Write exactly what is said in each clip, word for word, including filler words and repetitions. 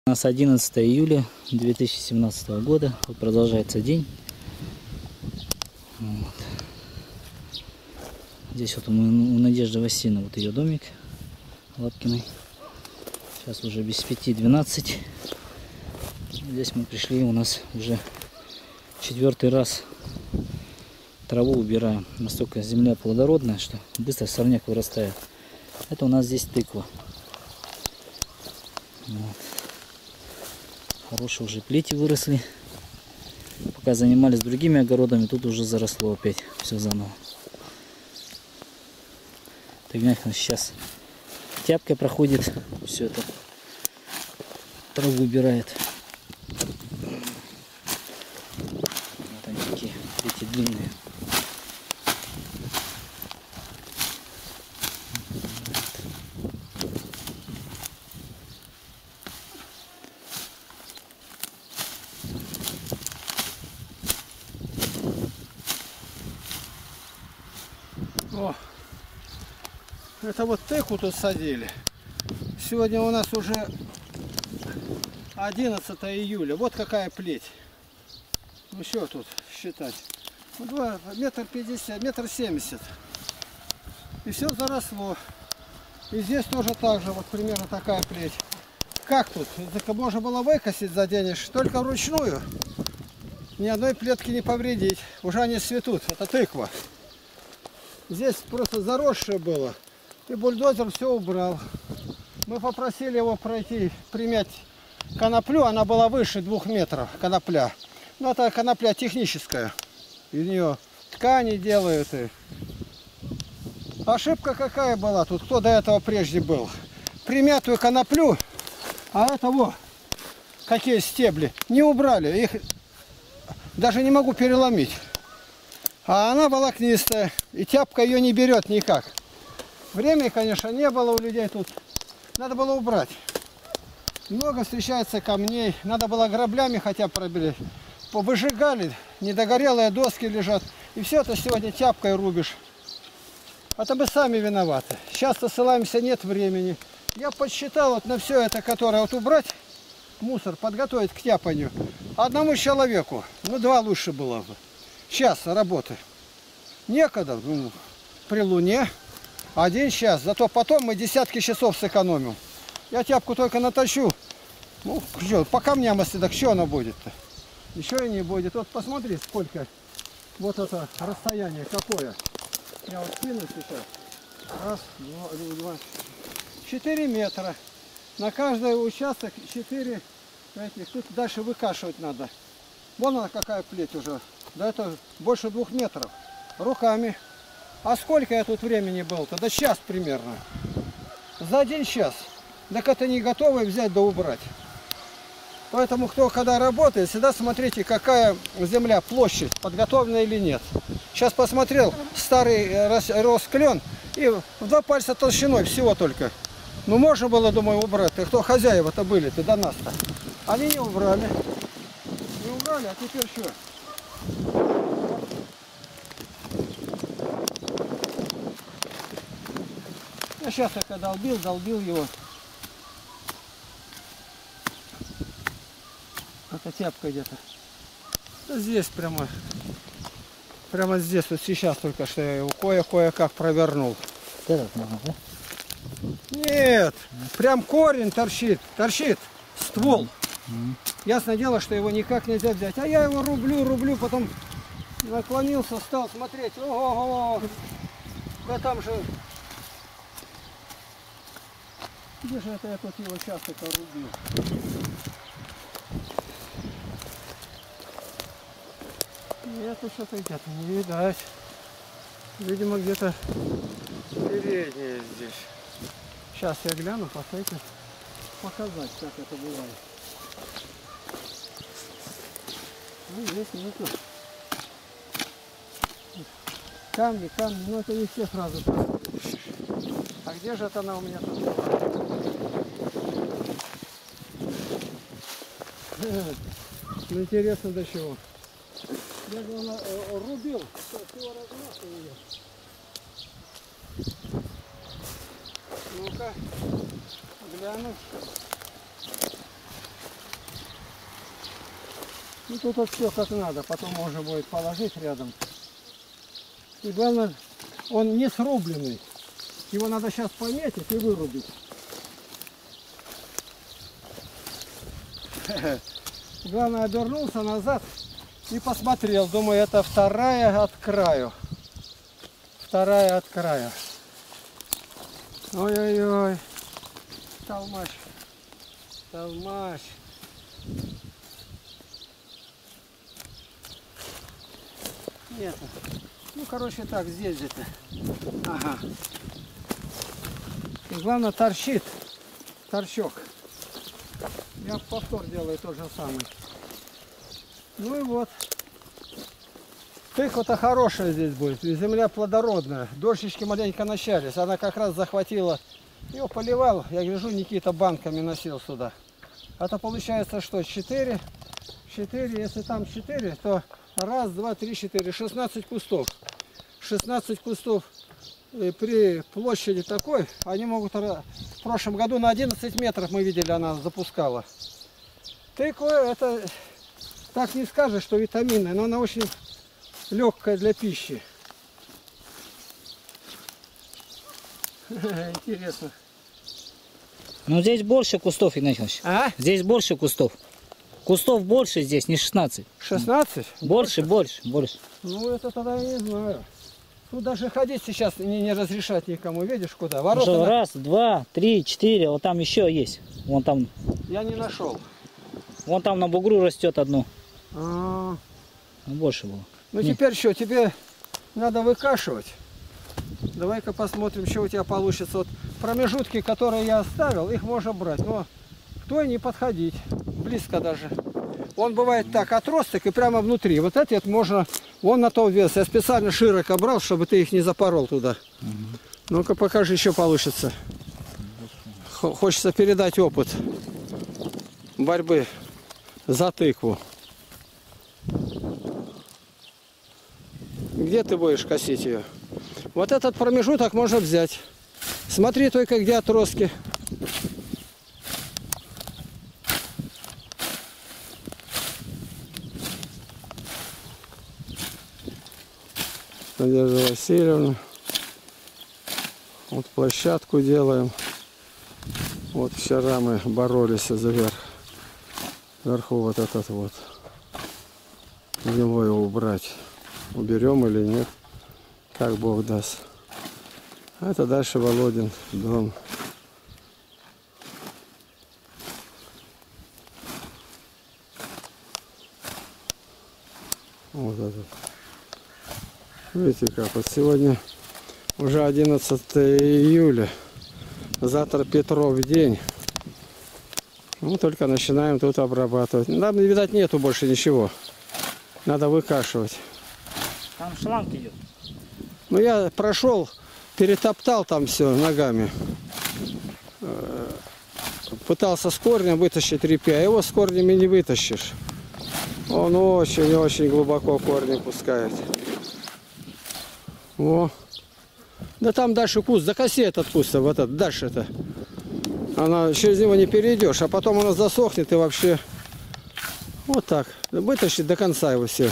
У нас одиннадцатое июля две тысячи семнадцатого года. Вот продолжается день. Вот. Здесь вот у Надежды Васильевны вот ее домик Лапкиной. Сейчас уже без пяти двенадцать. Здесь мы пришли, у нас уже четвертый раз траву убираем. Настолько земля плодородная, что быстро сорняк вырастает. Это у нас здесь тыква. Вот. Хорошие уже плети выросли. Пока занимались другими огородами, тут уже заросло опять все заново. Так, сейчас тяпкой проходит, все это траву убирает. Вот они такие, эти длинные. О, это вот тыкву тут садили. Сегодня у нас уже одиннадцатое июля. Вот какая плеть. Ну что тут считать? Ну, два, метр пятьдесят, метр семьдесят. И все заросло. И здесь тоже так же, вот примерно такая плеть. Как тут? Это можно было выкосить за день, только вручную. Ни одной плетки не повредить. Уже они цветут. Это тыква. Здесь просто заросшее было. И бульдозер все убрал. Мы попросили его пройти, примять коноплю. Она была выше двух метров, конопля. Но это конопля техническая. Из нее ткани делают. И... Ошибка какая была тут? Кто до этого прежде был? Примятую коноплю, а это вот, какие стебли, не убрали. Их даже не могу переломить. А она волокнистая, и тяпка ее не берет никак. Времени, конечно, не было у людей тут. Надо было убрать. Много встречается камней. Надо было граблями хотя бы пробили. Выжигали, недогорелые доски лежат. И все это сегодня тяпкой рубишь. Это мы сами виноваты. Сейчас-то ссылаемся, нет времени. Я подсчитал вот на все это, которое вот убрать, мусор, подготовить к тяпанию. Одному человеку, ну два лучше было бы. Час работы. Некогда, ну, при луне. Один час. Зато потом мы десятки часов сэкономим. Я тяпку только натащу. Ну, что, по камням, если так, что она будет-то? Еще и не будет. Вот посмотри, сколько. Вот это расстояние какое. Я вот кину сейчас. Раз, два, два. Четыре метра. На каждый участок четыре этих. Тут дальше выкашивать надо. Вон она какая плеть уже. Да это больше двух метров. Руками. А сколько я тут времени был-то? Да час примерно. За один час. Так это не готово взять да убрать. Поэтому кто когда работает, всегда смотрите, какая земля, площадь, подготовлена или нет. Сейчас посмотрел, старый рос клен и в два пальца толщиной всего только. Ну можно было, думаю, убрать. И кто хозяева-то были-то до нас-то? Они не убрали. Не убрали, а теперь что? Я сейчас только долбил, долбил его. Это тяпка где-то. Здесь прямо. Прямо здесь, вот сейчас только что я его кое-кое-как провернул. Этот можно, да? Нет, прям корень торчит, торчит, ствол. Mm-hmm. Ясное дело, что его никак нельзя взять. А я его рублю, рублю, потом наклонился, стал смотреть. Ого-го! Да там же... Где же это я тут его часто-то рубил? Нет, что-то где-то не видать. Видимо, где-то переднее здесь. Сейчас я гляну, посмотрите, показать, как это бывает. Ну, здесь нету. Камни, камни, но это не все сразу. А где же это она у меня тут? Ну, интересно, до чего. Я, главное, рубил, всего размаха ее. Ну-ка, гляну. Ну тут вот все как надо, потом можно будет положить рядом. И главное, он не срубленный. Его надо сейчас пометить и вырубить. Главное, обернулся назад и посмотрел. Думаю, это вторая от краю. Вторая от края. Ой-ой-ой. Толмач. Толмач. Нет. Ну, короче, так, здесь где-то. Ага. И главное, торчит. Торчок. Я повтор делаю тот же самый. Ну и вот. Тыква-то хорошая здесь будет. И земля плодородная. Дождички маленько начались. Она как раз захватила. Его поливал. Я гляжу, Никита банками носил сюда. Это получается что? четыре. четыре. Если там четыре, то раз, два, три, четыре. шестнадцать кустов. шестнадцать кустов при площади такой. Они могут... В прошлом году на одиннадцать метров мы видели, она запускала. Тыква, это... Так не скажешь, что витаминная, но она очень легкая для пищи. Интересно. Ну здесь больше кустов, Игнатий Иванович. А? Здесь больше кустов. Кустов больше здесь, не шестнадцать. шестнадцать? Больше, больше, больше. Ну это тогда я не знаю. Тут даже ходить сейчас не, не разрешать никому. Видишь куда? Ворота Уже на... раз, два, три, четыре. Вот там еще есть. Вон там. Я не нашел. Вон там на бугру растет одно. А, Ну, больше было. ну Не. теперь что, тебе надо выкашивать. Давай-ка посмотрим, что у тебя получится. Вот промежутки, которые я оставил, их можно брать. Но к той не подходить. Близко даже. Он бывает так, отросток и прямо внутри. Вот эти это можно, вон на то вес. Я специально широко брал, чтобы ты их не запорол туда. Угу. Ну-ка покажи, еще получится. Хочется передать опыт борьбы за тыкву. Где ты будешь косить ее? Вот этот промежуток можно взять. Смотри только, где отростки. Надежда Васильевна. Вот площадку делаем. Вот вчера мы боролись за верх. Вверху вот этот вот. Его его убрать. Уберем или нет. Как Бог даст. А это дальше Володин дом. Вот этот. Видите как, вот сегодня уже одиннадцатое июля, завтра Петров день. Ну, только начинаем тут обрабатывать. Нам, видать, нету больше ничего. Надо выкашивать. Там шланг идет. Ну, я прошел, перетоптал там все ногами. Пытался с корнем вытащить репья, его с корнями не вытащишь. Он очень-очень глубоко корни пускает. О. Да там дальше куст, закоси этот куст, вот этот, дальше-то. Она, через него не перейдешь, а потом она засохнет и вообще вот так. Вытащить до конца его все.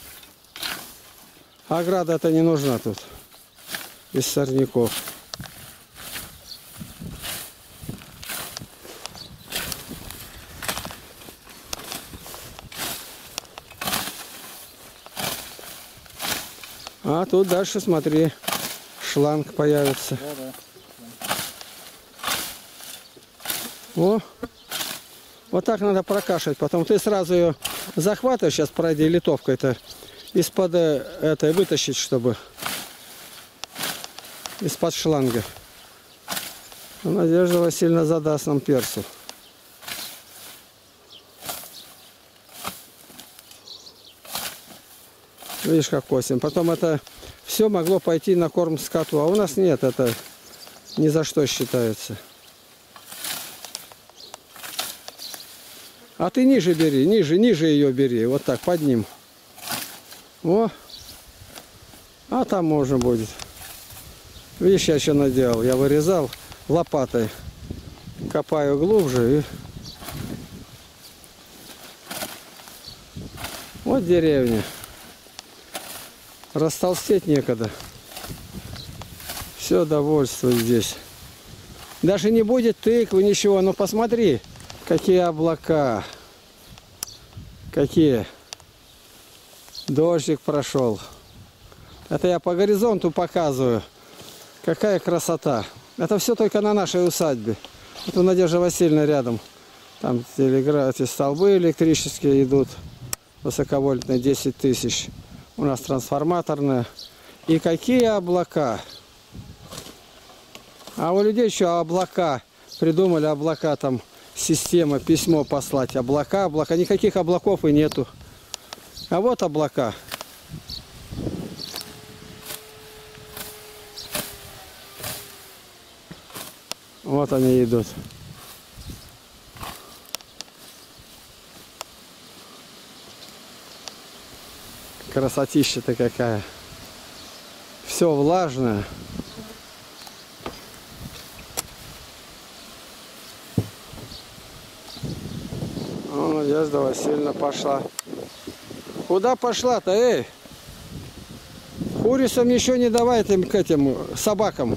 Ограда это не нужна тут. Из сорняков. А тут дальше, смотри, шланг появится. Да, да. О, вот так надо прокашивать. Потом ты сразу ее захватываешь, сейчас пройди литовкой-то, из-под этой вытащить, чтобы из-под шланга. Надежда Васильевна задаст нам перцу. Видишь, как косим. Потом это все могло пойти на корм скоту. А у нас нет, это ни за что считается. А ты ниже бери, ниже, ниже ее бери. Вот так, под ним. О. А там можно будет. Видишь, я что наделал? Я вырезал лопатой. Копаю глубже и Вот деревня. Растолстеть некогда. Все довольство здесь. Даже не будет тыквы, ничего. Но посмотри, какие облака. Какие. Дождик прошел. Это я по горизонту показываю. Какая красота. Это все только на нашей усадьбе. Вот у Надежды Васильевны рядом. Там телеграф, эти столбы электрические идут. Высоковольтные десять тысяч. У нас трансформаторная. И какие облака. А у людей еще облака. Придумали облака, там система, письмо послать. Облака, облака. Никаких облаков и нету. А вот облака. Вот они идут. Красотища-то какая. Все влажное. О, Надежда Васильевна пошла. Куда пошла-то, эй? Курицам ничего не давай этим, к этим собакам.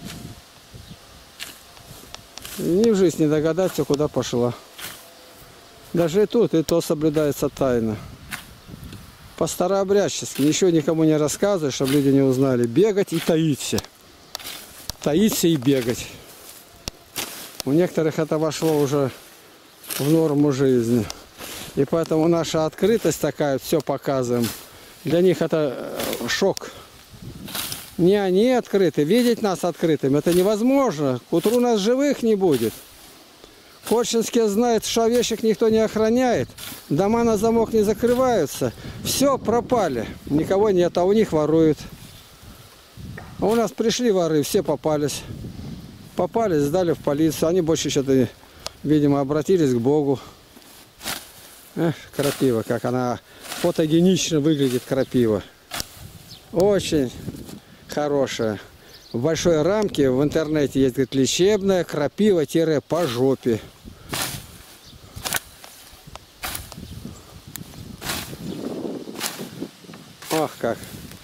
Ни в жизнь не догадаться, куда пошла. Даже и тут, и то соблюдается тайна. По-старообрядчески. Ничего никому не рассказывай, чтобы люди не узнали. Бегать и таиться. Таиться и бегать. У некоторых это вошло уже в норму жизни. И поэтому наша открытость такая, все показываем. Для них это шок. Не они открыты. Видеть нас открытыми это невозможно. К утру нас живых не будет. Корчинские знают, что овечек никто не охраняет. Дома на замок не закрываются. Все, пропали. Никого нет, а у них воруют. А у нас пришли воры, все попались. Попались, сдали в полицию. Они больше что-то, видимо, обратились к Богу. Эх, крапива, как она фотогенично выглядит, крапива. Очень хорошая. В большой рамке в интернете есть, говорит, лечебная крапива-по жопе. Ох, как.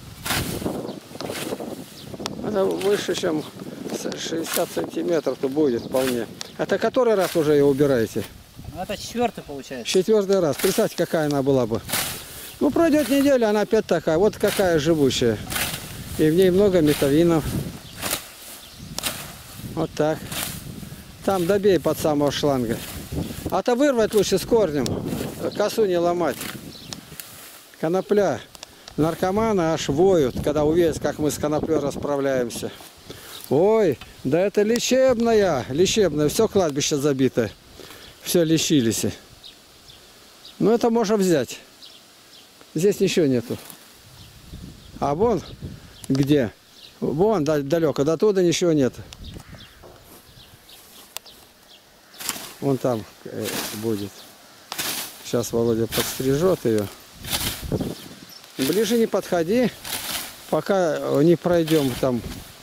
Это выше, чем шестьдесят сантиметров-то будет вполне. Это который раз уже ее убираете? Это четвертый получается. Четвертый раз. Представьте, какая она была бы. Ну, пройдет неделя, она опять такая. Вот какая живущая. И в ней много метавинов. Вот так. Там добей под самого шланга. А-то вырвать лучше с корнем. Косу не ломать. Конопля. Наркоманы аж воют, когда увидят, как мы с коноплей расправляемся. Ой, да это лечебная. Лечебная. Все кладбище забито. Все лечились. Ну это можно взять. Здесь ничего нету. А вон где? Вон далеко. До туда ничего нет. Вон там будет. Сейчас Володя подстрижет ее. Ближе не подходи, пока не пройдем там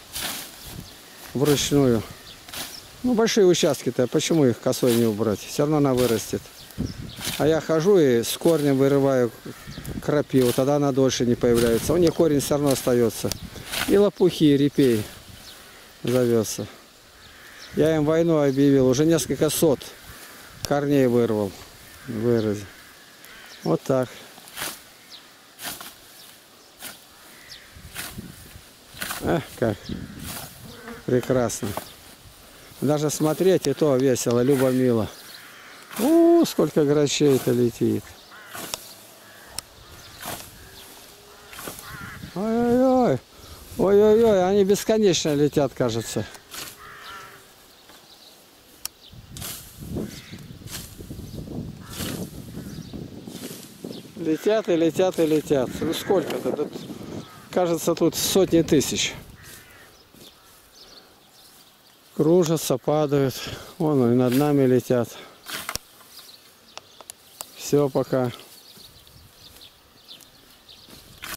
вручную. Ну, большие участки-то, почему их косой не убрать? Все равно она вырастет. А я хожу и с корнем вырываю крапиву, тогда она дольше не появляется. У нее корень все равно остается. И лопухи, и репей завелся. Я им войну объявил, уже несколько сот корней вырвал. Выразил. Вот так. Эх, как прекрасно. Даже смотреть и то весело, любо-мило. У, сколько грачей-то летит. Ой-ой-ой. Ой-ой-ой, они бесконечно летят, кажется. Летят и летят и летят. Ну сколько-то? Тут, кажется, тут сотни тысяч. Кружатся, падают. Вон и над нами летят. Все, пока.